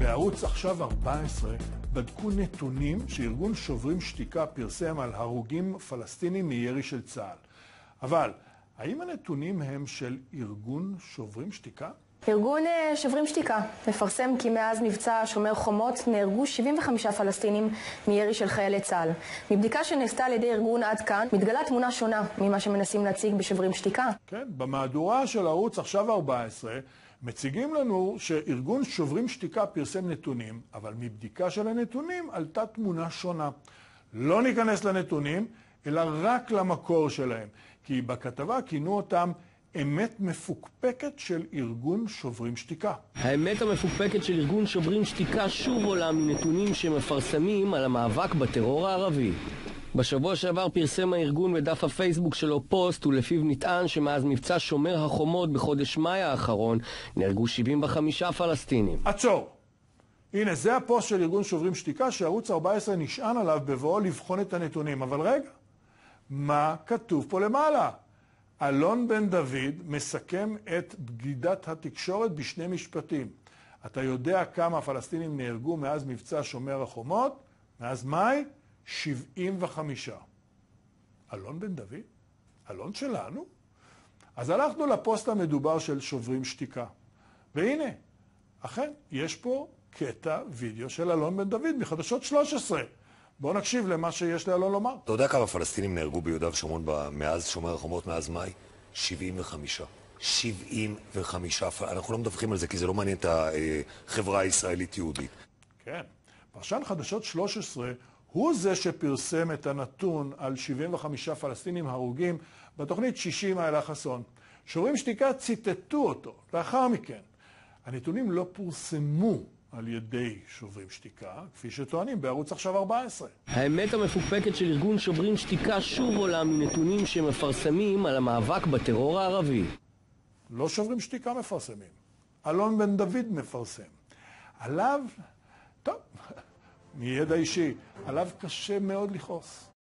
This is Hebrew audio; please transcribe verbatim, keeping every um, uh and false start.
בערוץ עכשיו ארבע עשרה בדקו נתונים שארגון שוברים שתיקה פרסם על הרוגים פלסטינים מירי של צה"ל. אבל האם הנתונים הם של ארגון שוברים שתיקה? ארגון שוברים שתיקה מפרסם כי מאז מבצע שומר חומות נהרגו שבעים וחמישה פלסטינים מירי של חיילי צה"ל. מבדיקה שנעשתה על ידי ארגון עד כאן מתגלה תמונה שונה ממה שמנסים להציג בשוברים שתיקה. כן, במהדורה של ערוץ עכשיו ארבע עשרה מציגים לנו שארגון שוברים שתיקה פרסם נתונים, אבל מבדיקה של הנתונים עלתה תמונה שונה. לא ניכנס לנתונים, אלא רק למקור שלהם, כי בכתבה כינו אותם אמת מפוקפקת של ארגון שוברים שתיקה. האמת המפוקפקת של ארגון שוברים שתיקה שוב עולה מנתונים שמפרסמים על המאבק בטרור הערבי. בשבוע שעבר פרסם הארגון בדף הפייסבוק שלו פוסט ולפיו נטען שמאז מבצע שומר החומות בחודש מאי האחרון נהרגו שבעים וחמישה פלסטינים. עצור! הנה, זה הפוסט של ארגון שוברים שתיקה שערוץ ארבע עשרה נשען עליו בבואו לבחון את הנתונים. אבל רגע, מה כתוב פה למעלה? אלון בן דוד מסכם את בגידת התקשורת בשני משפטים. אתה יודע כמה פלסטינים נהרגו מאז מבצע שומר החומות? מאז מאי? שבעים וחמישה. אלון בן דוד? אלון שלנו? אז הלכנו לפוסט המדובר של שוברים שתיקה. והנה, אכן, יש פה קטע וידאו של אלון בן דוד מחדשות שלוש עשרה. בואו נקשיב למה שיש לאלון לומר. אתה יודע כמה פלסטינים נהרגו ביהודה ושומרון מאז שומר החומות, מאז מאי? שבעים וחמישה. שבעים וחמישה. אנחנו לא מדווחים על זה כי זה לא מעניין את החברה הישראלית-יהודית. כן. פרשן חדשות שלוש עשרה הוא זה שפרסם את הנתון על שבעים וחמישה פלסטינים הרוגים בתוכנית שישים איילה חסון. שוברים שתיקה ציטטו אותו. לאחר מכן, הנתונים לא פורסמו על ידי שוברים שתיקה, כפי שטוענים בערוץ עכשיו ארבע עשרה. האמת המפוקפקת של ארגון שוברים שתיקה שוב עולה מנתונים שמפרסמים על המאבק בטרור הערבי. לא שוברים שתיקה מפרסמים. אלון בן דוד מפרסם. עליו, טוב, מידע אישי, עליו קשה מאוד לכעוס.